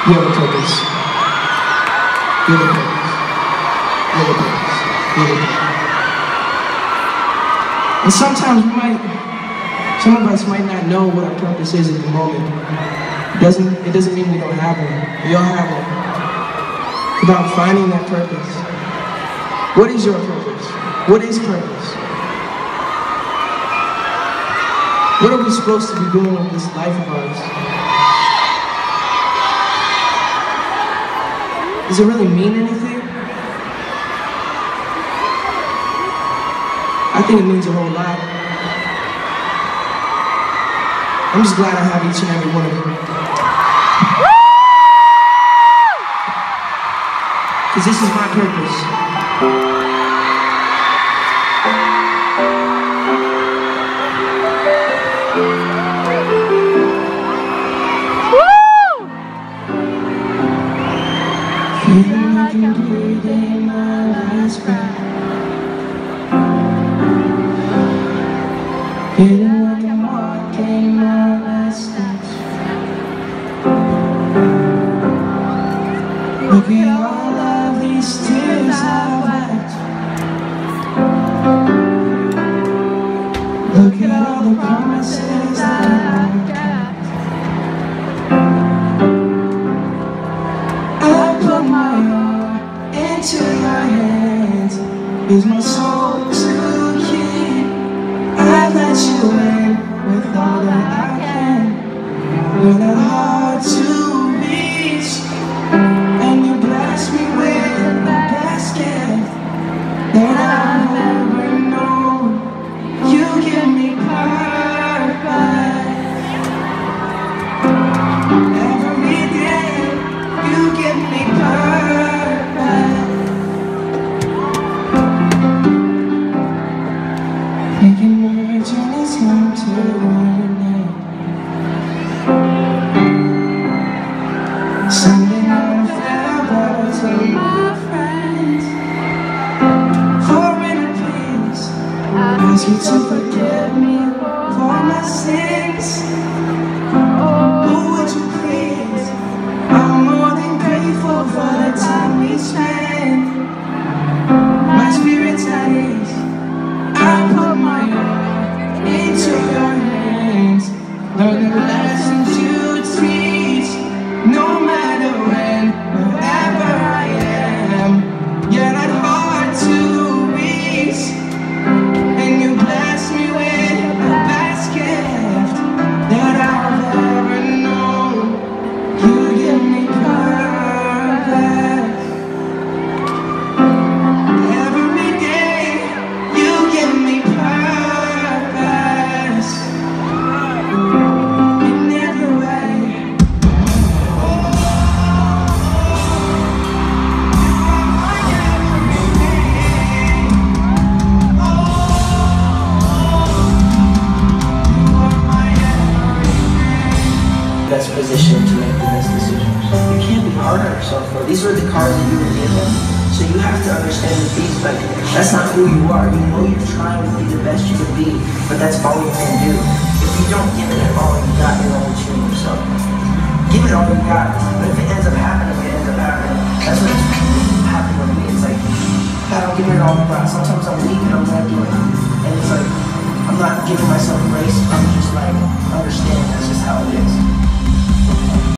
You have a purpose. You have a purpose. You have a purpose. You have a purpose. And sometimes some of us might not know what our purpose is at the moment. It doesn't mean we don't have one. We all have one. It's about finding that purpose. What is your purpose? What is purpose? What are we supposed to be doing with this life of ours? Does it really mean anything? I think it means a whole lot. I'm just glad I have each and every one of you. Because this is my purpose. Feeling like I'm breathing my last breath. Feeling like I'm walking my last steps. Look at all of these tears I've wept. Look at all the promises that I've kept. I put my heart into your hands. Is my soul to keep? I let you in with all that I can. You're not hard to reach, and you bless me with the best gift that I've ever known. You give me purpose. Every day, you give me purpose. Making my journeys home to one night. Sending out farewell to my friends. Foreign peace, ask you to forgive me for my sins. Oh, would you please? I'm more than grateful for the time we spent. My spirit's at ease. I put my heart into your hands. Learn the lessons you teach. No matter when, wherever I am, you're not hard to reach. And you bless me with the best gift that I've ever known. You give me purpose. Every day, you give me purpose. In every way. Best position to make the best decisions. You can't be hard on yourself, bro. These are the cards that you were given, so you have to understand that these, like, that's not who you are. You know you're trying to be the best you can be, but that's all you can do. If you don't give it all you got, you're only cheating yourself. Give it all you got, but if it ends up happening, it ends up happening. That's what happened with me. It's like, God, I'm giving it all I got. Sometimes I'm weak and I'm not doing it, and it's like, I'm not giving myself grace. I'm just like, understand that's just how it is.